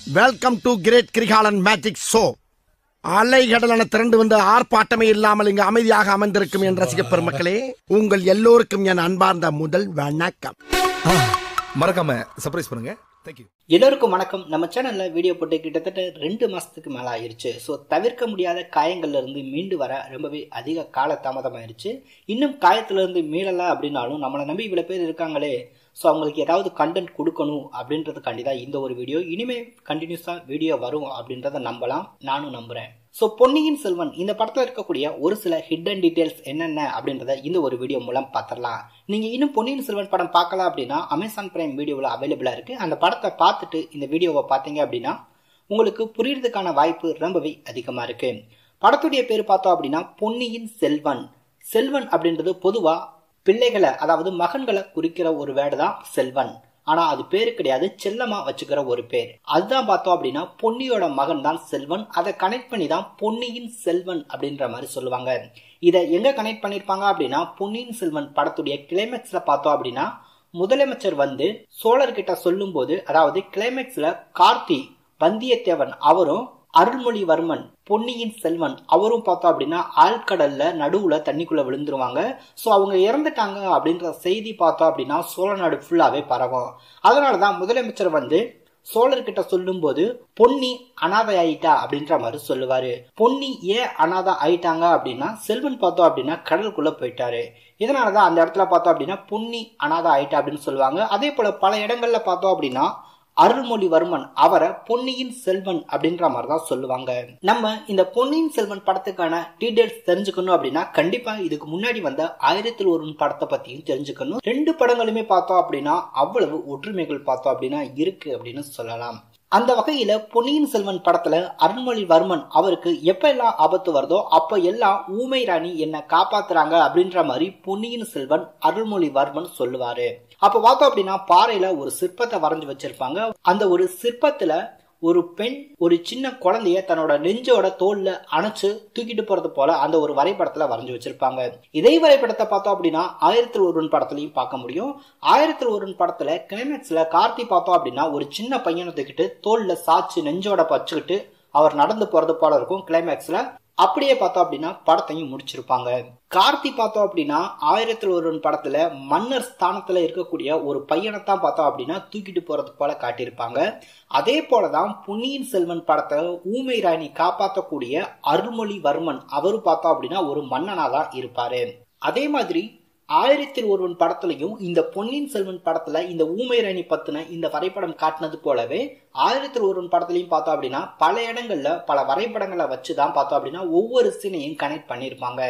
Welcome to great Kirikalan magic show. அலைகடலான திரண்டு வந்து ஆர்ப்பாட்டமே இல்லாமல் இங்கு அமைதியாக அமர்ந்திருக்கும் என் ரசிக பெருமக்களே, உங்கள் எல்லோருக்கும் என் அன்பார்ந்த முதல் வணக்கம். மறக்காம சர்ப்ரைஸ் பண்ணுங்க. தேங்க்யூ. எல்லோருக்கும் வணக்கம். நம்ம சேனல்ல வீடியோ போட்டு கிட்டத்தட்ட 2 மாசத்துக்கு மேல ஆயிருச்சு. ஸோ தவிர்க்க முடியாத காயங்கள்ல இருந்து மீண்டு வர ரொம்பவே அதிக கால தாமதம் ஆயிருச்சு. இன்னும் காயத்துல இருந்து மீளல அப்படின்னாலும் நம்மளை நம்பி இவ்வளவு பேர் இருக்காங்களே, ஸோ அவங்களுக்கு ஏதாவது கண்டென்ட் கொடுக்கணும் அப்படின்றதுக்காண்டி தான் இந்த ஒரு வீடியோ. இனிமே கண்டினியூஸா வீடியோ வரும் அப்படின்றத நம்பலாம், நானும் நம்புறேன். ஸோ பொன்னியின் செல்வன் இந்த படத்தில் இருக்கக்கூடிய ஒரு சில ஹிடன் டீடைல்ஸ் என்னென்ன அப்படின்றத இந்த ஒரு வீடியோ மூலம் பார்த்துடலாம். நீங்க இன்னும் பொன்னியின் செல்வன் படம் பார்க்கலாம் அப்படின்னா அமேசான் பிரைம் வீடியோவில் அவைலபிளா இருக்கு. அந்த படத்தை பார்த்துட்டு இந்த வீடியோவை பார்த்தீங்க அப்படின்னா உங்களுக்கு புரியறதுக்கான வாய்ப்பு ரொம்பவே அதிகமா இருக்கு. படத்துடைய பேர் பார்த்தோம் அப்படின்னா பொன்னியின் செல்வன். செல்வன் அப்படின்றது பொதுவா பிள்ளைகளை, அதாவது மகன்களை குறிக்கிற ஒரு வேர்டு தான் செல்வன். ஆனா அது பேரு கிடையாது, செல்லமா வச்சுக்கிற ஒரு பேர். அதுதான் பார்த்தோம் அப்படின்னா பொன்னியோட மகன் தான் செல்வன். அதை கனெக்ட் பண்ணி தான் பொன்னியின் செல்வன் அப்படின்ற மாதிரி சொல்லுவாங்க. இதை எங்க கனெக்ட் பண்ணிருப்பாங்க அப்படின்னா பொன்னியின் செல்வன் படத்துடைய கிளைமேக்ஸ்ல பார்த்தோம் அப்படின்னா முதலமைச்சர் வந்து சோழர்கிட்ட சொல்லும் போது, அதாவது கிளைமேக்ஸ்ல கார்த்தி வந்தியத்தேவன் அவரும் அருள்மொழிவர்மன் பொன்னியின் செல்வன் அவரும் பார்த்தோம் அப்படின்னா ஆழ்கடல்ல நடுவுல தண்ணிக்குள்ள விழுந்துருவாங்க. சோ அவங்க இறந்துட்டாங்க அப்படின்ற செய்தி பார்த்தோம் அப்படின்னா சோழ நாடு ஃபுல்லாவே பரவும். அதனாலதான் முதலமைச்சர் வந்து சோழர்கிட்ட சொல்லும் போது பொன்னி அனாதை ஆயிட்டா அப்படின்ற மாதிரி சொல்லுவாரு. பொன்னி ஏன் அனாதை ஆயிட்டாங்க அப்படின்னா செல்வன் பார்த்தோம் அப்படின்னா கடலுக்குள்ள போயிட்டாரு. இதனாலதான் அந்த இடத்துல பார்த்தோம் அப்படின்னா பொன்னி அனாதை ஆயிட்டா அப்படின்னு சொல்லுவாங்க. அதே போல பல இடங்கள்ல பார்த்தோம் அப்படின்னா அருள்மொழிவர்மன் அவரை பொன்னியின் செல்வன் அப்படின்ற மாதிரி தான் சொல்லுவாங்க. நம்ம இந்த பொன்னியின் செல்வன் படத்துக்கான டீடைல்ஸ் தெரிஞ்சுக்கணும் அப்படின்னா கண்டிப்பா இதுக்கு முன்னாடி வந்த 1001 படத்தை பத்தியும் தெரிஞ்சுக்கணும். 2 படங்களுமே பார்த்தோம் அப்படின்னா அவ்வளவு ஒற்றுமைகள் பார்த்தோம் அப்படின்னா இருக்கு அப்படின்னு சொல்லலாம். அந்த வகையில பொன்னியின் செல்வன் படத்துல அருள்மொழிவர்மன் அவருக்கு எப்ப எல்லாம் ஆபத்து வருதோ அப்ப எல்லாம் ஊமை ராணி என்ன காப்பாத்துறாங்க அப்படின்ற மாதிரி பொன்னியின் செல்வன் அருள்மொழிவர்மன் சொல்லுவாரு. அப்ப பார்த்தோம் அப்படின்னா பாறையில ஒரு சிற்பத்தை வரைஞ்சு வச்சிருப்பாங்க. அந்த ஒரு சிற்பத்துல ஒரு பெண் ஒரு சின்ன குழந்தைய தன்னோட நெஞ்சோட தோல்ல அணைச்சு தூக்கிட்டு போறது போல அந்த ஒரு வரைபடத்துல வரைஞ்சு வச்சிருப்பாங்க. இதே வரைபடத்தை பார்த்தோம் அப்படின்னா 1001 படத்துலயும் பார்க்க முடியும். 1001 படத்துல கிளைமேக்ஸ்ல கார்த்தி பார்த்தோம் அப்படின்னா ஒரு சின்ன பையனை தூக்கிட்டு தோல்ல சாச்சு நெஞ்சோட பச்சுக்கிட்டு அவர் நடந்து போறது போல இருக்கும் கிளைமேக்ஸ்ல. அப்படியே பார்த்தோம் அப்படின்னா படத்தையும் முடிச்சிருப்பாங்க. கார்த்தி பார்த்தோம் அப்படின்னா 1001 படத்துல மன்னர் ஸ்தானத்துல இருக்கக்கூடிய ஒரு பையனை தான் பார்த்தோம் அப்படின்னா தூக்கிட்டு போறது போல காட்டியிருப்பாங்க. அதே போலதான் பொன்னியின் செல்வன் படத்தை ஊமை ராணி காப்பாற்றக்கூடிய அருள்மொழிவர்மன் அவரு பார்த்தோம் அப்படின்னா ஒரு மன்னனா தான் இருப்பாரு. அதே மாதிரி 1001 படத்துலயும் இந்த பொன்னியின் செல்வன் படத்துல இந்த ஊமை ராணி பத்தின இந்த வரைபடம் காட்டினது போலவே 1001 படத்துலயும் பார்த்தோம் அப்படின்னா பல இடங்கள்ல பல வரைபடங்களை வச்சுதான் பார்த்தோம் அப்படின்னா ஒவ்வொரு சீனையும் கனெக்ட் பண்ணிருப்பாங்க.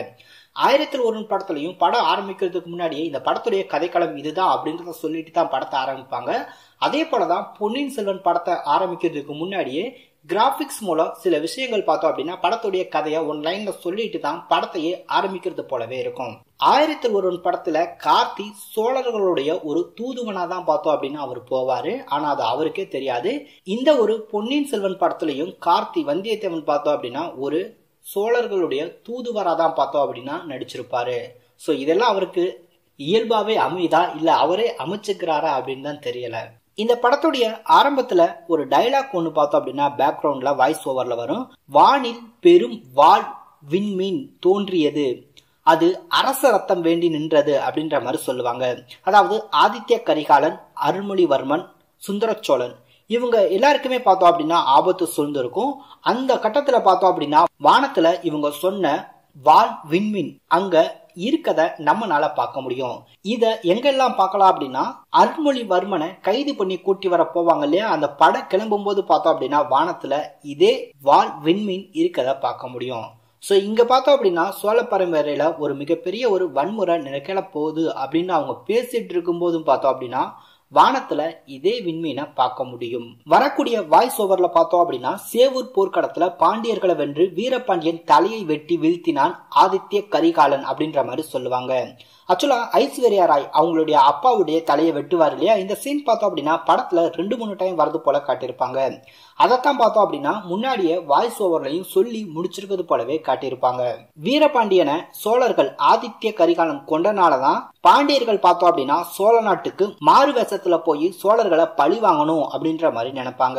1001 படத்துலயும் படம் ஆரம்பிக்கிறதுக்கு முன்னாடியே இந்த படத்துடைய கதைக்களம் இதுதான் அப்படின்றத சொல்லிட்டு தான் படத்தை ஆரம்பிப்பாங்க. அதே போலதான் பொன்னியின் செல்வன் படத்தை ஆரம்பிக்கிறதுக்கு முன்னாடியே கிராபிக்ஸ் மூலம் சில விஷயங்கள் பார்த்தோம் அப்படின்னா படத்துடைய கதையை ஒன் லைன்ல சொல்லிட்டு தான் படத்தையே ஆரம்பிக்கிறது போலவே இருக்கும். 1001 படத்துல கார்த்தி சோழர்களுடைய ஒரு தூதுவனா தான் பார்த்தோம் அப்படின்னா அவர் போவாரு. ஆனா அது அவருக்கே தெரியாது. இந்த ஒரு பொன்னியின் செல்வன் படத்துலயும் கார்த்தி வந்தியத்தேவன் பார்த்தோம் அப்படின்னா ஒரு சோழர்களுடைய தூதுவரா தான் பார்த்தோம் அப்படின்னா நடிச்சிருப்பாரு. சோ இதெல்லாம் அவருக்கு இயல்பாவே அமைதா இல்ல அவரே அமைச்சுக்கிறாரா அப்படின்னு தான் தெரியல. இந்த படத்துடைய ஆரம்பத்துல ஒரு டைலாக் ஒண்ணு பார்த்தோம் அப்படின்னா பேக்ரவுண்ட்ல வாய்ஸ் ஓவர்ல வரும். வானில் பெரும் வால் விண்மீன் தோன்றியது, அது அரச ரத்தம் வேண்டி நின்றது அப்படின்ற மாதிரி சொல்லுவாங்க. அதாவது ஆதித்ய கரிகாலன், அருள்மொழிவர்மன், சுந்தரச்சோழன் இவங்க எல்லாருக்குமே பார்த்தோம் அப்படின்னா ஆபத்து சூழ்ந்திருக்கும். அந்த கட்டத்துல பார்த்தோம் அப்படின்னா வானத்துல இவங்க சொன்ன வால் விண்மீன் அங்க இருக்கத நம்மனால பார்க்க முடியும். இத எங்கெல்லாம் பார்க்கலாம் அப்படின்னா அருள்மொழிவர்மனை கைது பண்ணி கூட்டி வர போவாங்க இல்லையா, அந்த படம் கிளம்பும் போது பார்த்தோம் அப்படின்னா வானத்துல இதே வால் விண்மீன் இருக்கத பார்க்க முடியும். சோ இங்க பார்த்தோம் அப்படின்னா சோழ பரம்பரையில ஒரு மிகப்பெரிய ஒரு வன்முறை நிகழ போகுது அப்படின்னு அவங்க பேசிட்டு இருக்கும் போதும் பார்த்தோம் அப்படின்னா வானத்துல இதே விண்மீனை பார்க்க முடியும். வரக்கூடிய வாய்ஸ் ஓவர்ல பார்த்தோம் அப்படின்னா சேவூர் போர்க்களத்துல பாண்டியர்களை வென்று வீரபாண்டியன் தலையை வெட்டி வீழ்த்தினான் ஆதித்ய கரிகாலன் அப்படின்ற மாதிரி சொல்லுவாங்க. ஆக்சுவலா ஐஸ்வர்யா ராய் அவங்களுடைய அப்பாவுடைய தலையை வெட்டுவார் இல்லையா, இந்த சீன் பார்த்தோம் அப்படின்னா படத்துல 2-3 டைம் வரது போல காட்டியிருப்பாங்க. அதைத்தான் பார்த்தோம் அப்படின்னா முன்னாடியே வாய்ஸ் ஓவர்லையும் சொல்லி முடிச்சிருக்கிறது போலவே காட்டியிருப்பாங்க. வீரபாண்டியனை சோழர்கள் ஆதித்ய கரிகாலன் கொண்டனாலதான் பாண்டியர்கள் பார்த்தோம் அப்படின்னா சோழ நாட்டுக்கு மாறு வேஷத்துல போய் சோழர்களை பழி வாங்கணும் அப்படின்ற மாதிரி நினைப்பாங்க.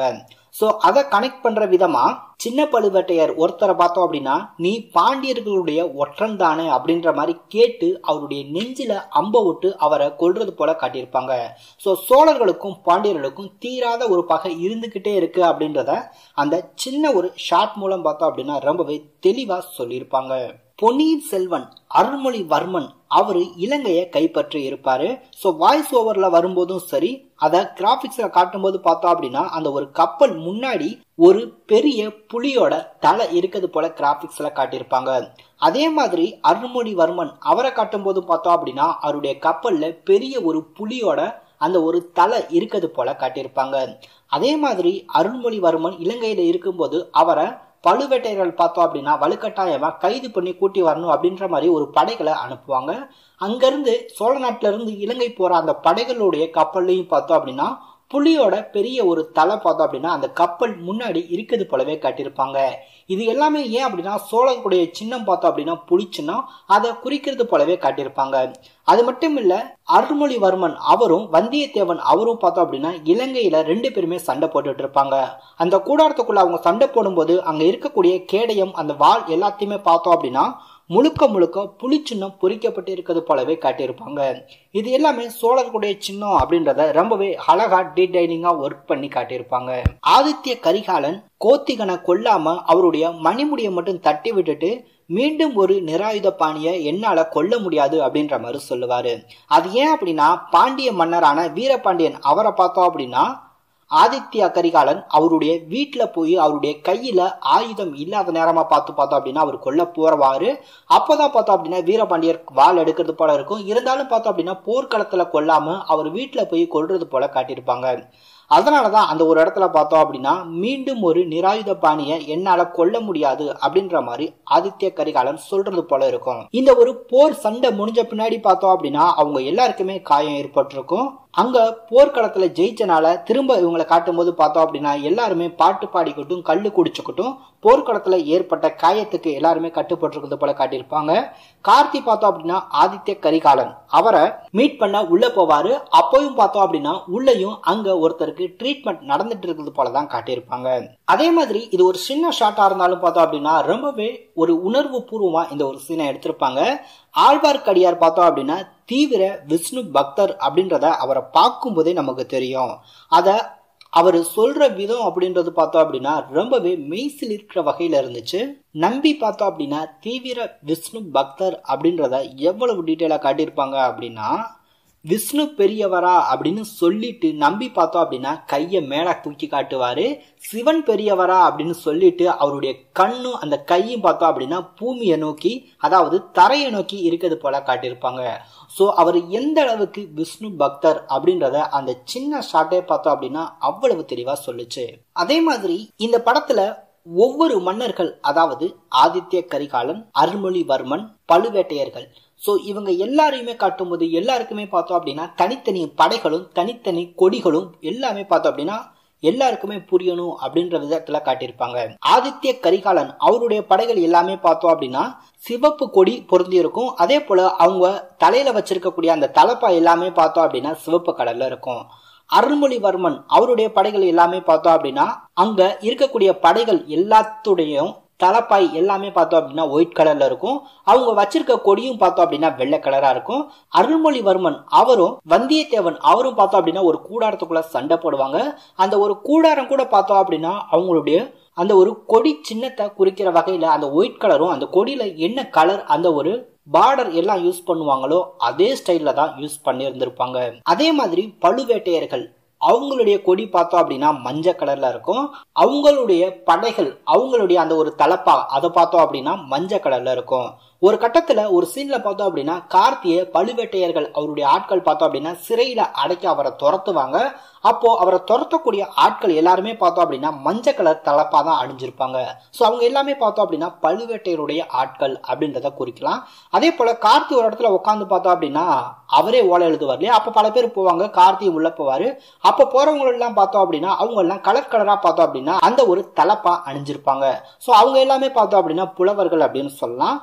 சோ அதை கனெக்ட் பண்ற விதமா சின்ன பழுவேட்டையர் ஒருத்தரை பார்த்தோம் அப்படின்னா நீ பாண்டியர்களுடைய ஒற்றன் தானே அப்படின்ற மாதிரி கேட்டு அவருடைய நெஞ்சில அம்ப விட்டு அவரை கொல்றது போல காட்டியிருப்பாங்க. சோ சோழர்களுக்கும் பாண்டியர்களுக்கும் தீராத ஒரு பகை இருந்துகிட்டே இருக்கு அப்படின்றத அந்த சின்ன ஒரு ஷார்ட் மூலம் பார்த்தோம் அப்படின்னா ரொம்பவே தெளிவா சொல்லியிருப்பாங்க. பொன்னியின் செல்வன் அருள்மொழிவர்மன் அவரு இலங்கையை கைப்பற்றி இருப்பாரு. சோ வாய்ஸ் ஓவர்ல வரும்போதும் சரி, அத கிராபிக்ஸ்ல காட்டும் போது பார்த்தோம் அப்படின்னா அந்த ஒரு கப்பல் முன்னாடி ஒரு பெரிய புலியோட தலை இருக்கிறது போல கிராபிக்ஸ்ல காட்டியிருப்பாங்க. அதே மாதிரி அருள்மொழிவர்மன் அவரை காட்டும் போது பார்த்தோம் அப்படின்னா அவருடைய கப்பல்ல பெரிய ஒரு புலியோட அந்த ஒரு தலை இருக்கிறது போல காட்டியிருப்பாங்க. அதே மாதிரி அருள்மொழிவர்மன் இலங்கையில இருக்கும்போது அவரை பழுவேட்டையர்கள் பார்த்தோம் அப்படின்னா வலுக்கட்டாயமா கைது பண்ணி கூட்டி வரணும் அப்படின்ற மாதிரி ஒரு படைகளை அனுப்புவாங்க. அங்கிருந்து சோழ நாட்டில இருந்து இலங்கை போற அந்த படைகளுடைய கப்பல்லையும் பார்த்தோம் அப்படின்னா புலியோட பெரிய ஒரு தலை பார்த்தோம் அப்படின்னா அந்த கப்பல் முன்னாடி இருக்கிறது போலவே காட்டியிருப்பாங்க. இது எல்லாமே ஏன் அப்படின்னா சோழர்களுடைய சின்னம் பார்த்தோம் அப்படின்னா புலி சின்னம், அதை குறிக்கிறது போலவே காட்டியிருப்பாங்க. அது மட்டும் இல்ல, அருள்மொழிவர்மன் அவரும் வந்தியத்தேவன் அவரும் பார்த்தோம் அப்படின்னா இலங்கையில 2 பேருமே சண்டை போட்டுட்டு இருப்பாங்க. அந்த கூடாரத்துக்குள்ள அவங்க சண்டை போடும்போது அங்க இருக்கக்கூடிய கேடயம் அந்த வாள் எல்லாத்தையுமே பார்த்தோம் அப்படின்னா முழுக்க முழுக்க புலி சின்னம் பொறிக்கப்பட்டு இருக்கிறது போலவே காட்டியிருப்பாங்க. இது எல்லாமே சோழர்களுடைய சின்னம் அப்படின்றத ரொம்பவே அழகா டீடைலிங்கா ஒர்க் பண்ணி காட்டியிருப்பாங்க. ஆதித்ய கரிகாலன் கோத்திகனை கொல்லாம அவருடைய மணிமுடியை மட்டும் தட்டி விட்டுட்டு மீண்டும் ஒரு நிராயுத பாணியை என்னால கொல்ல முடியாது அப்படின்ற மாதிரி சொல்லுவாரு. அது ஏன் அப்படின்னா பாண்டிய மன்னரான வீரபாண்டியன் அவரை பார்த்தோம் அப்படின்னா ஆதித்ய கரிகாலன் அவருடைய வீட்டுல போய் அவருடைய கையில ஆயுதம் இல்லாத நேரமா பார்த்தோம் அப்படின்னா அவர் கொல்ல போறவாரு. அப்பதான் பார்த்தோம் அப்படின்னா வீரபாண்டியர் வாள் எடுக்கிறது போல இருக்கும். இருந்தாலும் பார்த்தோம் அப்படின்னா போர்க்களத்துல கொல்லாம அவர் வீட்டுல போய் கொல்றது போல காட்டியிருப்பாங்க. அதனாலதான் அந்த ஒரு இடத்துல பார்த்தோம் அப்படின்னா மீண்டும் ஒரு நிராயுத பாணியை என்னால கொல்ல முடியாது அப்படின்ற மாதிரி ஆதித்ய கரிகாலன் சொல்றது போல இருக்கும். இந்த ஒரு போர் சண்டை முடிஞ்ச பின்னாடி பார்த்தோம் அப்படின்னா அவங்க எல்லாருக்குமே காயம் ஏற்பட்டிருக்கும். அங்க போர்க்களத்துல ஜெயிச்சனால திரும்ப இவங்களை காட்டும் போது பார்த்தோம் அப்படின்னா எல்லாருமே பாட்டு பாடிக்கிட்டும் கல்லு குடிச்சுக்கிட்டும் போர்க்களத்துல ஏற்பட்ட காயத்துக்கு எல்லாருமே கட்டுப்பட்டு போல காட்டியிருப்பாங்க. கார்த்தி பார்த்தோம் அப்படின்னா ஆதித்ய கரிகாலன் அவரை மீட் பண்ண உள்ள போவாரு. அப்பவும் பார்த்தோம் அப்படின்னா உள்ளயும் அங்க ஒருத்தருக்கு ட்ரீட்மெண்ட் நடந்துட்டு இருக்கிறது போலதான் காட்டியிருப்பாங்க. அதே மாதிரி இது ஒரு சின்ன ஷார்ட்டா இருந்தாலும் பார்த்தோம் அப்படின்னா ரொம்பவே ஒரு உணர்வு பூர்வமா இந்த ஒரு சீனை எடுத்திருப்பாங்க. ஆழ்வார்க்கடியார் பார்த்தோம் அப்படின்னா தீவிர விஷ்ணு பக்தர் அப்படின்றத அவரை பார்க்கும் போதே நமக்கு தெரியும். அத அவரு சொல்ற விதம் அப்படின்றது பார்த்தோம் அப்படின்னா ரொம்பவே மெய்சில் இருக்கிற வகையில இருந்துச்சு. நம்பி பார்த்தோம் அப்படின்னா தீவிர விஷ்ணு பக்தர் அப்படின்றத எவ்வளவு டீட்டெயிலா காட்டியிருப்பாங்க அப்படின்னா விஷ்ணு பெரியவரா அப்படின்னு சொல்லிட்டு நம்பி பார்த்தோம் அப்படின்னா கைய மேல தூக்கி காட்டுவாரு. சிவன் பெரியவரா அப்படின்னு சொல்லிட்டு அவருடைய கண்ணும் அந்த கையும் பார்த்தோம் அப்படின்னா பூமியை நோக்கி அதாவது தரையை நோக்கி இருக்கிறது போல காட்டியிருப்பாங்க. சோ அவர் எந்த அளவுக்கு விஷ்ணு பக்தர் அப்படின்றத அந்த சின்ன ஷார்ட்டே பார்த்தோம் அப்படின்னா அவ்வளவு தெளிவா சொல்லுச்சு. அதே மாதிரி இந்த படத்துல ஒவ்வொரு மன்னர்கள் அதாவது ஆதித்ய கரிகாலன், அருள்மொழிவர்மன், பழுவேட்டையர்கள் சோ இவங்க எல்லாரையுமே காட்டும் போது எல்லாருக்குமே பார்த்தோம் அப்படின்னா தனித்தனி படைகளும் தனித்தனி கொடிகளும் எல்லாமே பார்த்தோம் அப்படின்னா எல்லாருக்குமே புரியணும் அப்படின்ற விதத்துல காட்டியிருப்பாங்க. ஆதித்ய கரிகாலன் அவருடைய படைகள் எல்லாமே பார்த்தோம் அப்படின்னா சிவப்பு கொடி பொருந்தி இருக்கும். அதே போல அவங்க தலையில வச்சிருக்கக்கூடிய அந்த தலப்பா எல்லாமே பார்த்தோம் அப்படின்னா சிவப்பு கலர்ல இருக்கும். அருள்மொழிவர்மன் அவருடைய படைகள் எல்லாமே பார்த்தோம் அப்படின்னா அங்க இருக்கக்கூடிய படைகள் எல்லாத்துடையும் தலப்பாய் எல்லாமே பார்த்தோம் அப்படின்னா ஒயிட் கலர்ல இருக்கும். அவங்க வச்சிருக்க கொடியும் பார்த்தோம் அப்படின்னா வெள்ளை கலரா இருக்கும். அருள்மொழிவர்மன் அவரும் வந்தியத்தேவன் அவரும் பார்த்தோம் அப்படின்னா ஒரு கூடாரத்துக்குள்ள சண்டை போடுவாங்க. அந்த ஒரு கூடாரம் கூட பார்த்தோம் அப்படின்னா அவங்களுடைய அந்த ஒரு கொடி சின்னத்தை குறிக்கிற வகையில அந்த ஒயிட் கலரும் அந்த கொடியில என்ன கலர் அந்த ஒரு பார்டர் எல்லாம் யூஸ் பண்ணுவாங்களோ அதே ஸ்டைல்ல தான் யூஸ் பண்ணி இருந்திருப்பாங்க. அதே மாதிரி பழுவேட்டையர்கள் அவங்களுடைய கொடி பார்த்தோம் அப்படின்னா மஞ்சள் கலர்ல இருக்கும். அவங்களுடைய படைகள் அவங்களுடைய அந்த ஒரு தலப்பா அதை பார்த்தோம் அப்படின்னா மஞ்சள் கலர்ல இருக்கும். ஒரு கட்டத்துல ஒரு சீன்ல பார்த்தோம் அப்படின்னா கார்த்திய பழுவேட்டையர்கள் அவருடைய ஆட்கள் பார்த்தோம் அப்படின்னா சிறையில அடைக்க அவரை துரத்துவாங்க. அப்போ அவரை துரத்தக்கூடிய ஆட்கள் எல்லாருமே பார்த்தோம் அப்படின்னா மஞ்சள் கலர் தலப்பா தான் அணிஞ்சிருப்பாங்க. சோ அவங்க எல்லாமே பார்த்தோம் அப்படின்னா பழுவேட்டையருடைய ஆட்கள் அப்படின்றத குறிக்கலாம். அதே போல கார்த்தி ஒரு இடத்துல உட்காந்து பார்த்தோம் அப்படின்னா அவரே ஓலை எழுதுவார் இல்லையா, அப்ப பல பேர் போவாங்க, கார்த்தி உள்ள போவாரு. அப்ப போறவங்க எல்லாம் பார்த்தோம் அப்படின்னா அவங்க எல்லாம் கலர் கலரா பார்த்தோம் அப்படின்னா அந்த ஒரு தலப்பா அணிஞ்சிருப்பாங்க. சோ அவங்க எல்லாமே பார்த்தோம் அப்படின்னா புலவர்கள் அப்படின்னு சொல்லலாம். அவங்க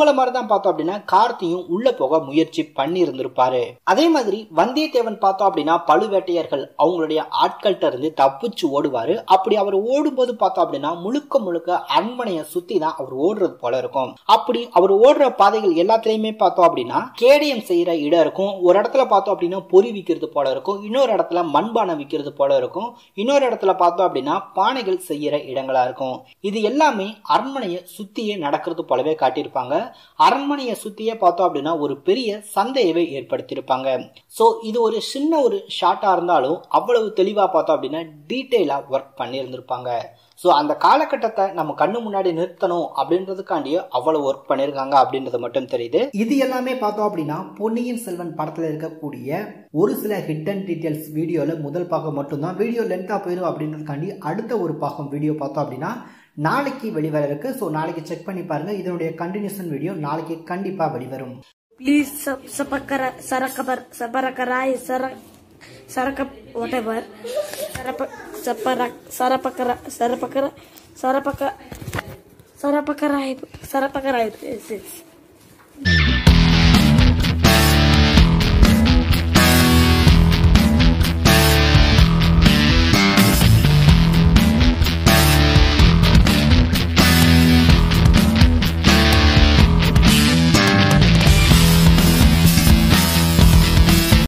அவங்கள மாதிரிதான் பார்த்தோம் அப்படின்னா கார்த்தியும் உள்ள போக முயற்சி பண்ணி இருந்திருப்பாரு. அதே மாதிரி வந்தியத்தேவன் பார்த்தோம் அப்படின்னா பழுவேட்டையர்கள் அவங்களுடைய ஆட்கள்கிட்ட இருந்து தப்பிச்சு ஓடுவாரு. அப்படி அவர் ஓடும்போது பார்த்தோம் அப்படின்னா முழுக்க முழுக்க அரண்மனையை சுத்தி தான் அவர் ஓடுறது போல இருக்கும். அப்படி அவர் ஓடுற பாதைகள் எல்லாத்திலயுமே பார்த்தோம் அப்படின்னா கேடயம் செய்யற இடம் இருக்கும். ஒரு இடத்துல பார்த்தோம் அப்படின்னா பொறி விற்கிறது போல இருக்கும், இன்னொரு இடத்துல மண்பானை விற்கிறது போல இருக்கும், இன்னொரு இடத்துல பார்த்தோம் அப்படின்னா பானைகள் செய்யற இடங்களா இருக்கும். இது எல்லாமே அரண்மனையை சுத்தியே நடக்கிறது போலவே காட்டியிருப்பாங்க. அரண்மனையை சுத்தியே பார்த்தோம் அப்படின்னா ஒரு பெரிய சந்தையவே ஏற்படுத்தியிருப்பாங்க. சோ இது ஒரு சின்ன ஒரு ஷார்ட்டா இருந்தாலும் அவ்வளவு தெளிவா பார்த்தோம் அப்படின்னா டீட்டெயிலா ஒர்க் பண்ணி இருந்திருப்பாங்க. ஸோ அந்த காலகட்டத்தை நம்ம கண்ணு முன்னாடி நிறுத்தணும் அப்படின்றதுக்காண்டியே அவ்வளவு ஒர்க் பண்ணியிருக்காங்க அப்படின்றது மட்டும் தெரியுது. இது எல்லாமே பார்த்தோம் அப்படின்னா பொன்னியின் செல்வன் படத்தில் இருக்கக்கூடிய ஒரு சில ஹிடன் டீடைல்ஸ் வீடியோல முதல் பாகம் மட்டும்தான். வீடியோ லென்த்தா போயிடும் அப்படின்றதுக்காண்டி அடுத்த ஒரு பாகம் வீடியோ பார்த்தோம் அப்படின்னா நாளைக்கு வெளிவர இருக்கு. ஸோ நாளைக்கு செக் பண்ணி பாருங்க. இதனுடைய கண்டினியூஷன் வீடியோ நாளைக்கு கண்டிப்பா வெளிவரும். Please Sarakap whatever Sarapakara